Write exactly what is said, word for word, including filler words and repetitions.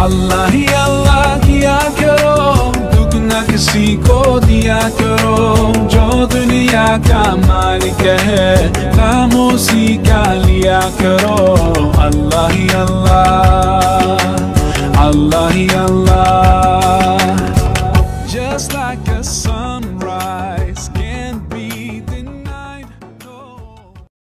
अल्लाह ही अल्लाह किया करो, दुख न किसी को दिया करो। जो दुनिया का मालिक है खामोशी का लिया करो। अल्लाह ही अल्लाह, अल्लाह ही अल्लाह।